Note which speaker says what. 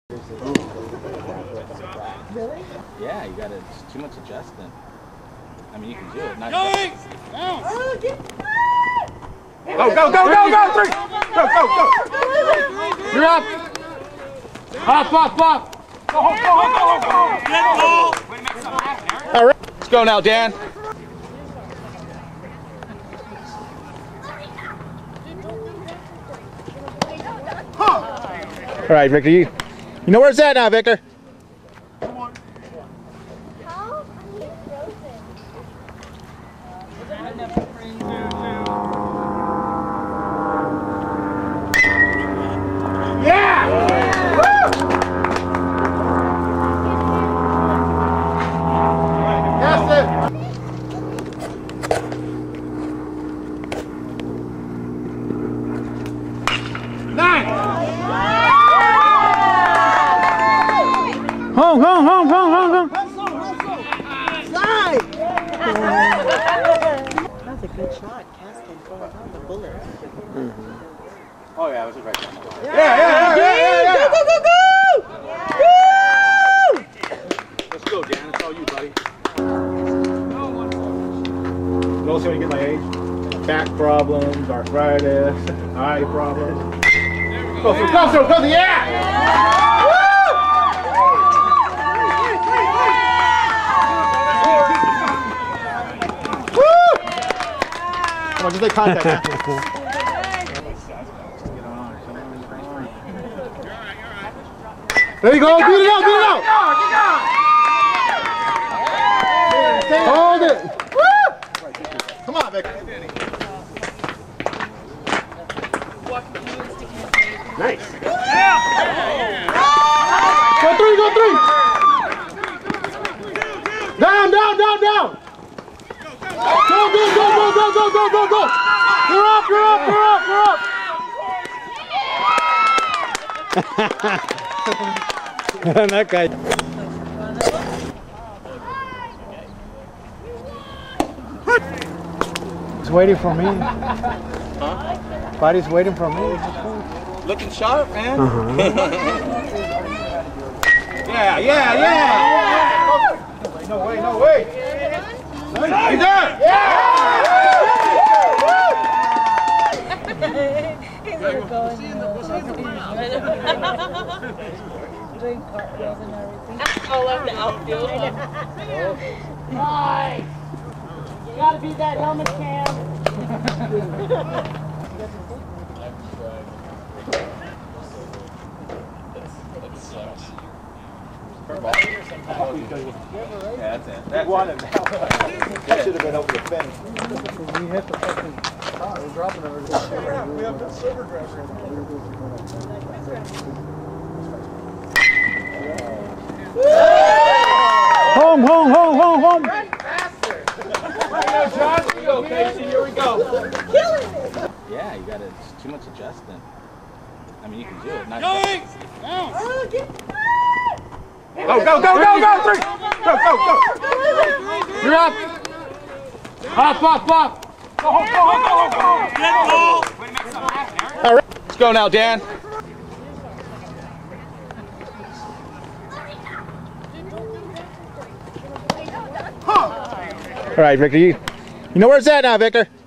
Speaker 1: Really?
Speaker 2: Yeah, you got to. It's too much adjustment. I mean, you can do it. Not
Speaker 3: Go, go, go, go, go, three! Go, go, go! You're up! Up, up, up! Go, go, go, go, go! Get ball! All right. Let's go now, Dan. All right, Victor, you know where it's at now, Victor. Home, home, home, home, home, home.
Speaker 1: Slide! That's a good shot. Casting going on the bullet.
Speaker 2: Oh, yeah, I was right there.
Speaker 3: Yeah.
Speaker 1: Go, go, go, go!
Speaker 2: Let's go, Dan. It's all you, buddy.
Speaker 3: You also want to get my age? Back problems, arthritis, eye problems. Go through, go through, go through, yeah! Come on, just make contact now. There you go, beat it out, beat it out! Hold it! Woo! Come on, Vic. Nice. Go three, go three! Down, down, down, down! Go, go, go, go, go, go, go, go, go! You're up, you're up, you're up, you're up! That guy. He's waiting for me.
Speaker 2: Huh?
Speaker 3: Body's waiting for me.
Speaker 2: Looking sharp, man.
Speaker 3: Yeah. No way, no way. He's there.
Speaker 1: Doing cartwheels and everything.
Speaker 4: All over the outfield.
Speaker 1: Nice! You gotta beat that helmet cam.
Speaker 2: Yeah, that's it. That's
Speaker 3: One
Speaker 2: it.
Speaker 3: and that should have been over the fence. We hit the fucking car. We're dropping everything. We have that silver dress right now. Home, home, home, home, home. Run faster. John, here we go, Casey. Here we go.
Speaker 2: Yeah, you got to. It's too much adjustment. I mean, you can do it. Not
Speaker 3: Go, go, go, go, go, three! Go, go, go! You're up! Up, up, up! Go, go, go, go, go! Get ball! All right. Let's go now, Dan. All right, Victor, you know where it's at now, Victor.